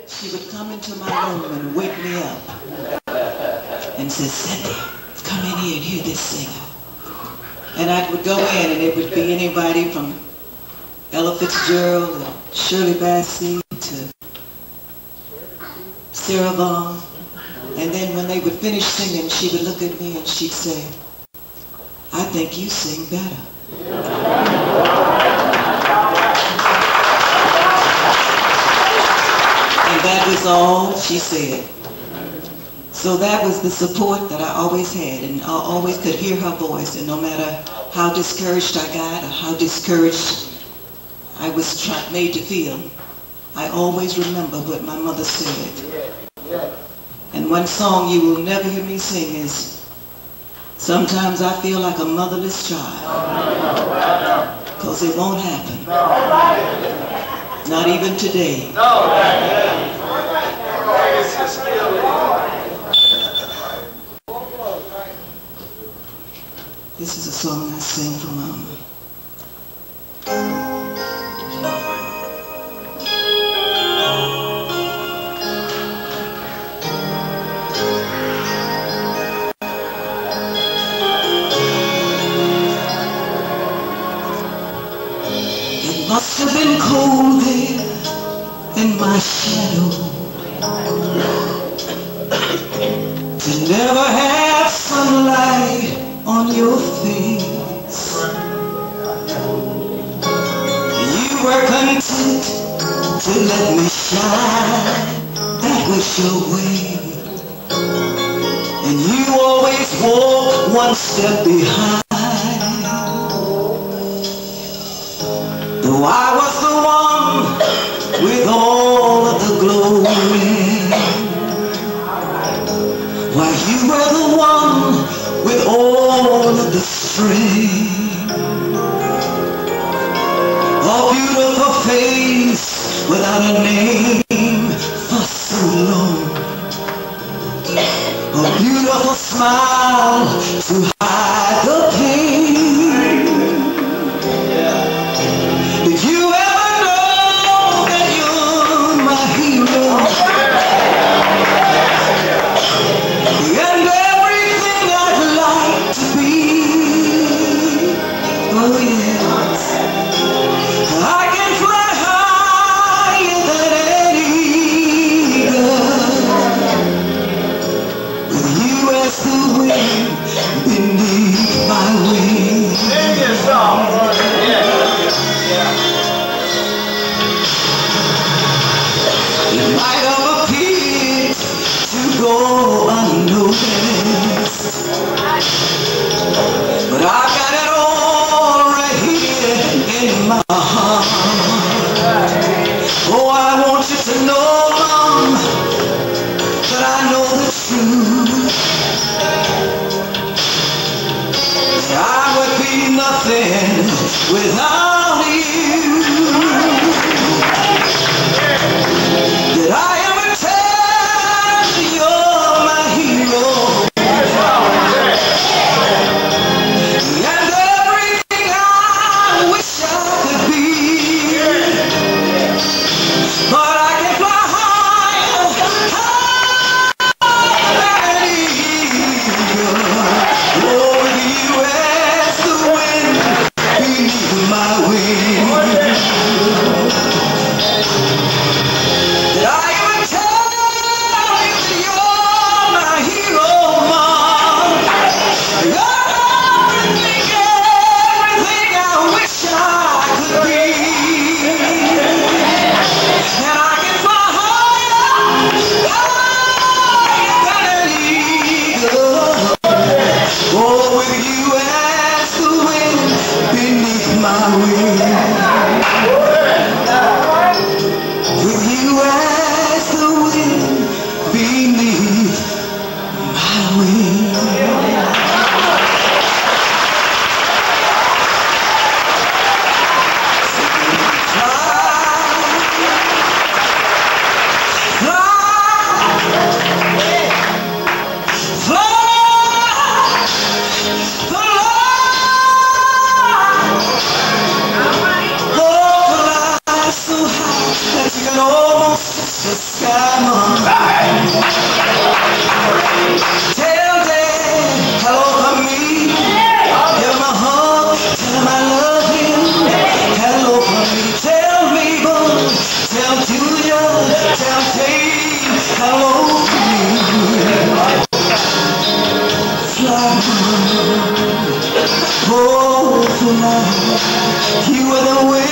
she would come into my room and wake me up and say, Cindy, come in here and hear this singer. And I would go in and it would be anybody from Ella Fitzgerald to Shirley Bassey to Sarah Vaughan. And then when they would finish singing, she would look at me and she'd say, I think you sing better. And that was all she said. So that was the support that I always had, and I always could hear her voice, and no matter how discouraged I got or how discouraged I was made to feel, I always remember what my mother said. And one song you will never hear me sing is, sometimes I feel like a motherless child, because it won't happen. Not even today. This is a song I sing for Mama. It must have been cold there in my shadow to never have sunlight on your face. You were content to let me shine, that was your way. And you always walked one step behind. Though I was the one with all of the glory, while you were the one with all of the strength. A beautiful face without a name for so long. A beautiful smile to hide the pain. Did you ever know that you're my hero? And everything I'd like to be. Oh yes, I can fly higher than any eagle, with you as the wind beneath my wings. Sing your song. It might have appeared to go unnoticed, but I got it all right here in my heart. Oh, I want you to know, Mom, that I know the truth. That I would be nothing without you. That I am a child, you're my hero. And everything I wish I could be. But I can fly higher, higher than an eagle. Oh, with you as the wind beneath my wings. You were the way